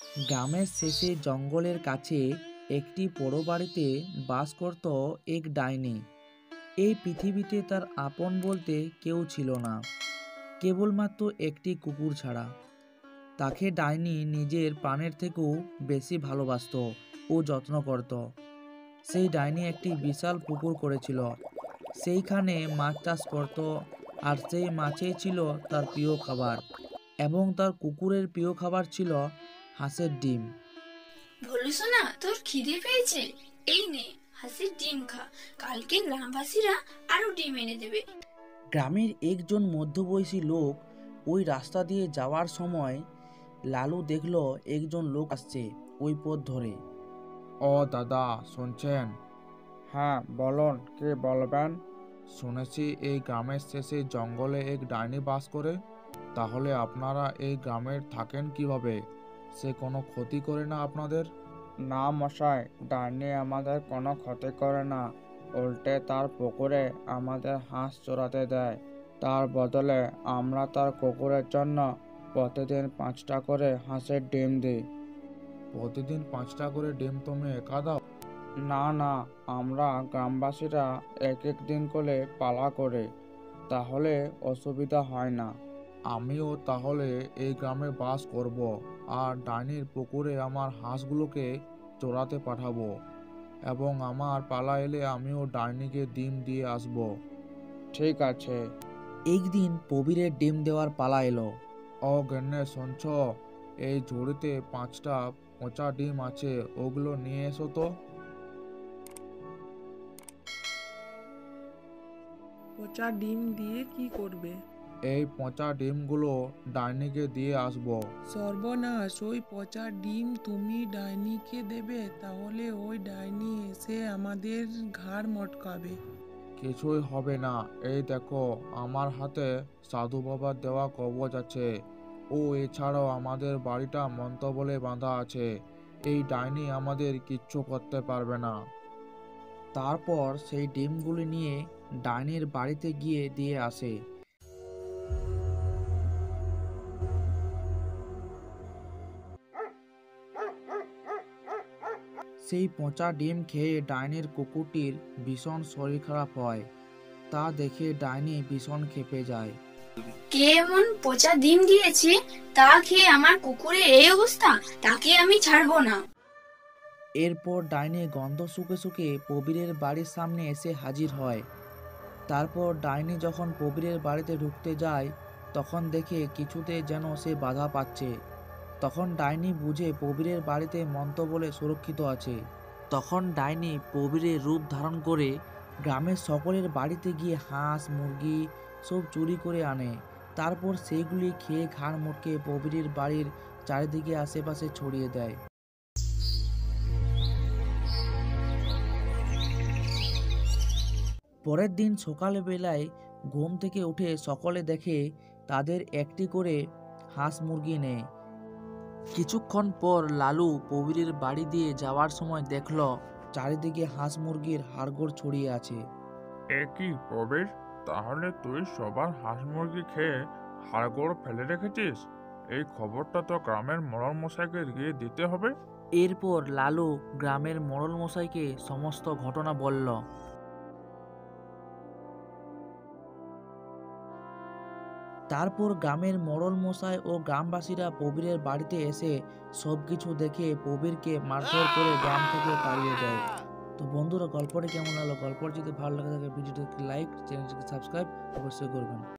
গ্রামের শেষে জঙ্গলের কাছে একটি পোড়ো বাড়িতে বাস করত এক ডাইনি। এই পৃথিবীতে তার আপন বলতে কেউ ছিল না, কেবলমাত্র একটি কুকুর ছাড়া। তাকে ডাইনি নিজের প্রাণের থেকেও বেশি ভালোবাসতো ও যত্ন করত। সেই ডাইনি একটি বিশাল পুকুর করেছিল, সেইখানে মাছ চাষ করত, আর সেই মাছই ছিল তার প্রিয় খাবার। এবং তার কুকুরের প্রিয় খাবার ছিল হাঁসের ডিম। ভোলু সোনা, তোর খিদে পেয়েছে? এই নে, হাঁসের ডিম খা। কালকে গ্রামবাসীরা আরো ডিম এনে দেবে। গ্রামের একজন মধ্যবয়সী লোক ওই রাস্তা দিয়ে যাওয়ার সময় লালু দেখলো একজন লোক আসছে ওই পথ ধরে। ও দাদা, শুনছেন? হ্যাঁ বলুন, কি বলবেন? শুনেছি এই গ্রামের শেষে জঙ্গলে এক ডাইনি বাস করে। তাহলে আপনারা এই গ্রামের থাকেন কিভাবে? সে কোনো ক্ষতি করে না আপনাদের? না মশাই, ডাইনি আমাদের কোনো ক্ষতি করে না। উল্টে তার পুকুরে আমাদের হাঁস চড়াতে দেয়। তার বদলে আমরা তার কুকুরের জন্য প্রতিদিন 5টা করে হাঁসের ডিম দিই। প্রতিদিন 5টা করে ডিম তুমি একা দাও? না না, আমরা গ্রামবাসীরা এক এক দিন করে পালা করে, তাহলে অসুবিধা হয় না। আমিও তাহলে এই গ্রামে বাস করব, আর ডাইনির পুকুরে আমার হাঁসগুলোকে চড়াতে পাঠাবো, এবং আমার পালা এলে আমিও ডাইনিকে ডিম দিয়ে আসব। ঠিক আছে। একদিন প্রবীরের ডিম দেওয়ার পালা এলো। ও গেন্নে, শুনছ? এই ঝুড়িতে 5টা পচা ডিম আছে, ওগুলো নিয়ে এসো তো। পচা ডিম দিয়ে কি করবে? এই পচা ডিমগুলো ডাইনিকে দিয়ে আসবো। সর্বনাশ! ওই পচা ডিম তুমি ডাইনিকে দেবে? তাহলে ওই ডাইনি এসে আমাদের ঘাড় মটকাবে। কিছুই হবে না, এই দেখো আমার হাতে সাধু বাবার দেওয়া কবচ আছে, ও এছাড়াও আমাদের বাড়িটা মন্ত্র বলে বাঁধা আছে। এই ডাইনি আমাদের কিচ্ছু করতে পারবে না। তারপর সেই ডিমগুলি নিয়ে ডাইনির বাড়িতে গিয়ে দিয়ে আসে। সেই পচা ডিম খেয়ে ডাইনির কুকুরটির ভীষণ শরীর খারাপ হয়। তা দেখে ডাইনি ভীষণ ক্ষেপে যায়। কে এমন পচা ডিম দিয়েছে? তা খেয়ে আমার কুকুরের এই অবস্থা, তাকে আমি ছাড়বো না। এরপর ডাইনি গন্ধ শুকে শুকে প্রবীরের বাড়ির সামনে এসে হাজির হয়। তারপর ডাইনি যখন প্রবীরের বাড়িতে ঢুকতে যায়, তখন দেখে কিছুতে যেন সে বাধা পাচ্ছে। তখন ডাইনি বুঝে প্রবীরের বাড়িতে মন্ত্র বলে সুরক্ষিত আছে। তখন ডাইনি প্রবীরের রূপ ধারণ করে গ্রামের সকলের বাড়িতে গিয়ে হাঁস মুরগি সব চুরি করে আনে। তারপর সেইগুলি খেয়ে ঘাড় মটকে প্রবীরের বাড়ির চারিদিকে আশেপাশে ছড়িয়ে দেয়। পরের দিন সকালবেলায় ঘুম থেকে উঠে সকলে দেখে তাদের একটি করে হাঁস মুরগি নেয়। কিছুক্ষণ পর লালু প্রবীরের বাড়ি দিয়ে যাওয়ার সময় দেখল চারিদিকে হাঁস মুরগির হাড়গোড় ছড়িয়ে আছে। এ কি প্রবীর, তাহলে তুই সবার হাঁস মুরগি খেয়ে হাড়গোড় ফেলে রেখেছিস? এই খবরটা তো গ্রামের মোড়ল মশাইকে গিয়ে দিতে হবে। এরপর লালু গ্রামের মোড়ল মশাইকে সমস্ত ঘটনা বলল। তারপর গ্রামের মোড়ল মশাই ও গ্রামবাসীরা প্রবীরের বাড়িতে এসে সবকিছু দেখে প্রবীরকে মারধর করে গ্রাম থেকে তাড়িয়ে দেয়। তো বন্ধুরা, গল্পটি কেমন লাগলো? গল্পটি যদি ভালো লাগে থাকে ভিডিওটিকে লাইক, চ্যানেলটিকে সাবস্ক্রাইব অবশ্যই করবেন।